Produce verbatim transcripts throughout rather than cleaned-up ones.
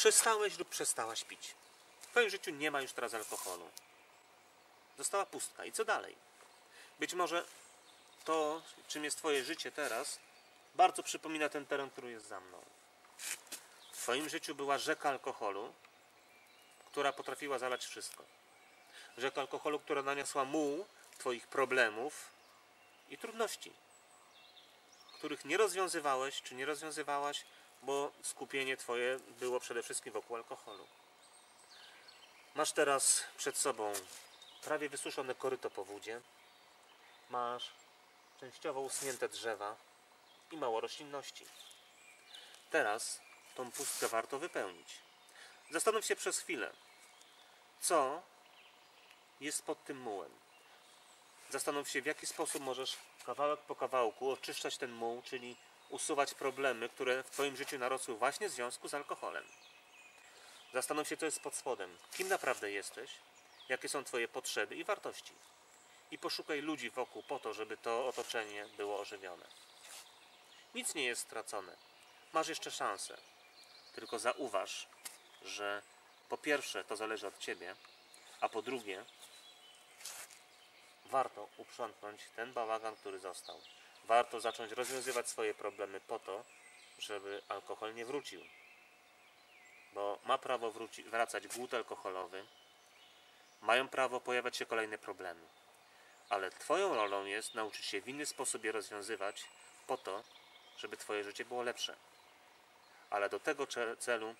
Przestałeś lub przestałaś pić. W twoim życiu nie ma już teraz alkoholu. Została pustka. I co dalej? Być może to, czym jest twoje życie teraz, bardzo przypomina ten teren, który jest za mną. W twoim życiu była rzeka alkoholu, która potrafiła zalać wszystko. Rzeka alkoholu, która naniosła muł twoich problemów i trudności, których nie rozwiązywałeś, czy nie rozwiązywałaś, bo skupienie twoje było przede wszystkim wokół alkoholu. Masz teraz przed sobą prawie wysuszone koryto po wódzie, masz częściowo usunięte drzewa i mało roślinności. Teraz tą pustkę warto wypełnić. Zastanów się przez chwilę, co jest pod tym mułem. Zastanów się, w jaki sposób możesz kawałek po kawałku oczyszczać ten muł, czyli usuwać problemy, które w twoim życiu narosły właśnie w związku z alkoholem. Zastanów się, co jest pod spodem, kim naprawdę jesteś, jakie są twoje potrzeby i wartości. I poszukaj ludzi wokół po to, żeby to otoczenie było ożywione. Nic nie jest stracone. Masz jeszcze szansę. Tylko zauważ, że po pierwsze to zależy od ciebie, a po drugie warto uprzątnąć ten bałagan, który został. Warto zacząć rozwiązywać swoje problemy po to, żeby alkohol nie wrócił. Bo ma prawo wróci, wracać głód alkoholowy, mają prawo pojawiać się kolejne problemy. Ale twoją rolą jest nauczyć się w inny sposób je rozwiązywać po to, żeby twoje życie było lepsze. Ale do tego celu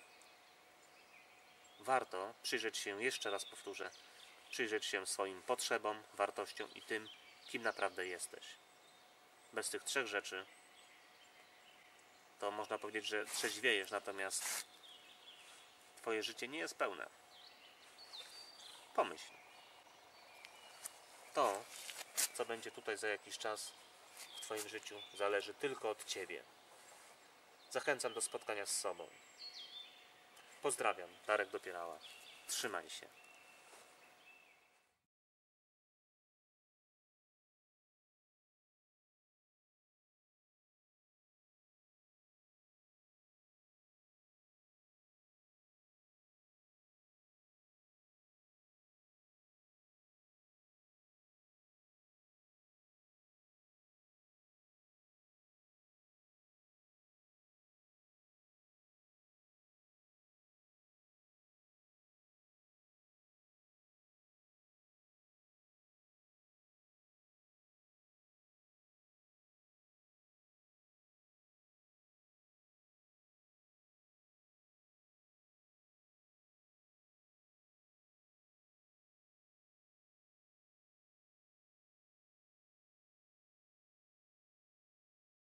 warto przyjrzeć się, jeszcze raz powtórzę, przyjrzeć się swoim potrzebom, wartościom i tym, kim naprawdę jesteś. Bez tych trzech rzeczy to można powiedzieć, że trzeźwiejesz, natomiast twoje życie nie jest pełne. Pomyśl. To, co będzie tutaj za jakiś czas w twoim życiu, zależy tylko od ciebie. Zachęcam do spotkania z sobą. Pozdrawiam, Darek Dopierała. Trzymaj się.